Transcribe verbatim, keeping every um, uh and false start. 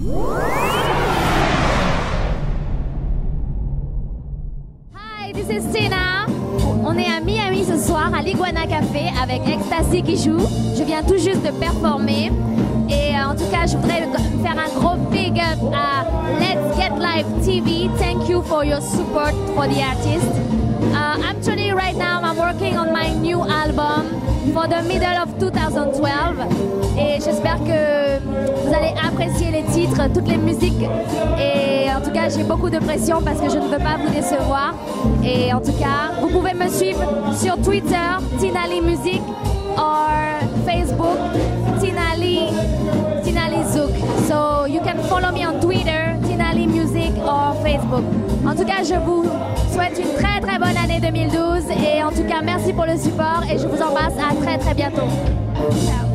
Hi, this is Tina. On est à Miami ce soir à l'Iguana Café avec Ecstasy qui joue. Je viens tout juste de performer. Et euh, en tout cas, je voudrais faire un gros big up à Let's Get Live T V. Thank you for your support for the artist. Uh, actually, right now, I'm working on my new album for the middle of two thousand twelve. Et j'espère que vous allez apprécier les titres, toutes les musiques. Et en tout cas, j'ai beaucoup de pression parce que je ne veux pas vous décevoir. Et en tout cas, vous pouvez me suivre sur Twitter, Tinali Music, or Facebook, Tinali, Tinali Zouk. So you can follow me on Twitter, Tinali Music, or Facebook. En tout cas, je vous souhaite une très très bonne année deux mille douze. Et en tout cas, merci pour le support et je vous embrasse à très très bientôt. Ciao.